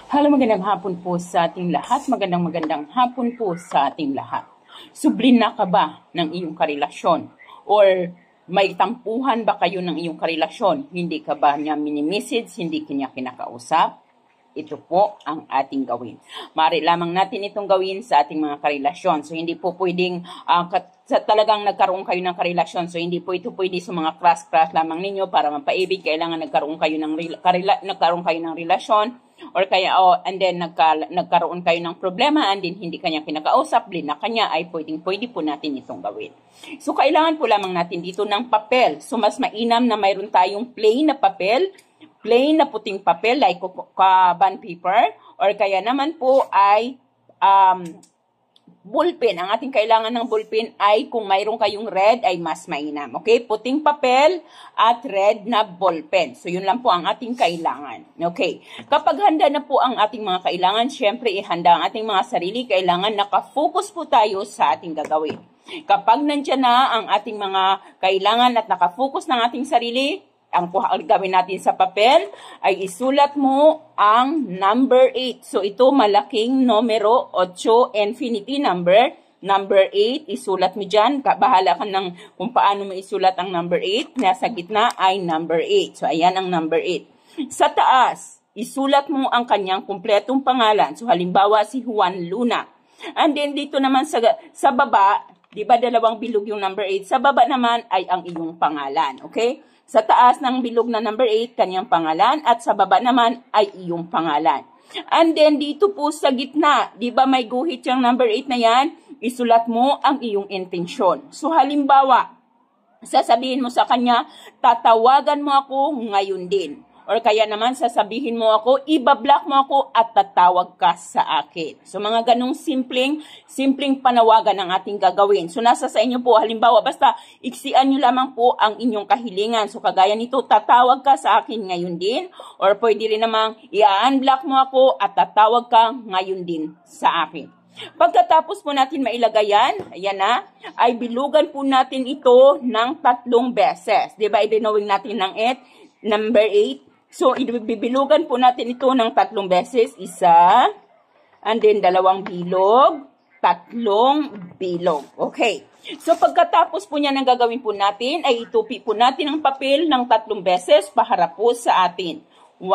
Hello, magandang hapon po sa ating lahat. Magandang hapon po sa ating lahat. Sublin na ka ba ng iyong karelasyon? Or may tampuhan ba kayo ng iyong karelasyon? Hindi ka ba niya mini-message? Hindi ka niya kinakausap? Ito po ang ating gawin. Maaari lamang natin itong gawin sa ating mga karelasyon. So, hindi po pwedeng talagang nagkaroon kayo ng karelasyon. So, hindi po ito pwede sa mga crush lamang ninyo para mapaibig. Kailangan nagkaroon kayo ng relasyon. Or kaya, and then nagkaroon kayo ng problema and then hindi kanya kinakausap, blina kanya, ay pwede po natin itong gawin. So, kailangan po lamang natin dito ng papel. So, mas mainam na mayroon tayong plain na papel, plain na puting papel like bond paper, or kaya naman po ay ballpen. Ang ating kailangan ng ballpen ay kung mayroon kayong red ay mas mainam. Okay? Puting papel at red na ballpen. So, yun lang po ang ating kailangan. Okay? Kapag handa na po ang ating mga kailangan, syempre ihanda ang ating mga sarili. Kailangan nakafocus po tayo sa ating gagawin. Kapag nandyan na ang ating mga kailangan at nakafocus ng ating sarili, ang gawin natin sa papel ay isulat mo ang number 8. So, ito malaking numero 8, infinity number. Number 8, isulat mo dyan. Bahala ka ng kung paano mo isulat ang number 8. Nasa gitna ay number 8. So, ayan ang number 8. Sa taas, isulat mo ang kanyang kumpletong pangalan. So, halimbawa si Juan Luna. And then, dito naman sa baba, di ba dalawang bilog yung number 8? Sa baba naman ay ang iyong pangalan. Okay? Sa taas ng bilog na number 8, kanyang pangalan, at sa baba naman ay iyong pangalan. And then, dito po sa gitna, di ba may guhit yung number 8 na yan? Isulat mo ang iyong intensyon. So, halimbawa, sasabihin mo sa kanya, tatawagan mo ako ngayon din. Or kaya naman, sasabihin mo ako, ibablock mo ako at tatawag ka sa akin. So, mga ganong simpleng panawagan ang ating gagawin. So, nasa sa inyo po, halimbawa, basta iksian nyo lamang po ang inyong kahilingan. So, kagaya nito, tatawag ka sa akin ngayon din. Or pwede rin namang i-unblock mo ako at tatawag ka ngayon din sa akin. Pagkatapos po natin mailagay yan, ayan na, ay bilugan po natin ito ng 3 beses. Diba, idinawin natin ng number 8. So, ibibilugan po natin ito ng 3 beses. Isa, and then 2 bilog, 3 bilog. Okay. So, pagkatapos po niya ng gagawin po natin, ay itupi po natin ang papel ng 3 beses paharap po sa atin. 1,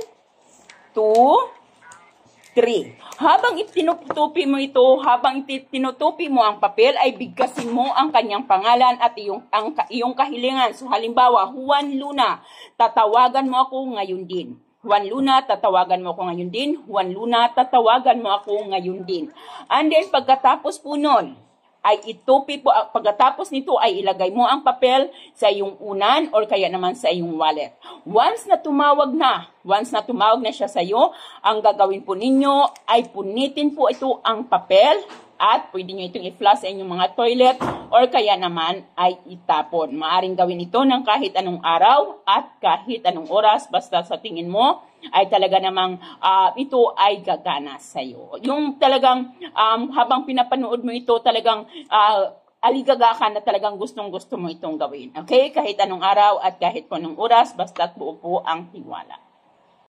2, 3. Habang tinutupi mo ito, habang tinutupi mo ang papel, ay bigkasin mo ang kanyang pangalan at iyong kahilingan. So, halimbawa, Juan Luna, tatawagan mo ako ngayon din. Juan Luna, tatawagan mo ako ngayon din. Juan Luna, tatawagan mo ako ngayon din. And then, pagkatapos po nun, ay itupi po, pagkatapos nito ay ilagay mo ang papel sa iyong unan or kaya naman sa iyong wallet. Once na tumawag na siya sa iyo, ang gagawin po ninyo ay punitin po ito ang papel at pwede nyo itong i-flush sa inyong mga toilet or kaya naman ay itapon. Maaring gawin ito ng kahit anong araw at kahit anong oras basta sa tingin mo ay talaga namang ito ay gagana sa iyo. Yung talagang habang pinapanood mo ito talagang aligaga ka na talagang gustong-gusto mo itong gawin. Okay? Kahit anong araw at kahit po anong oras, basta't buo po ang tiwala.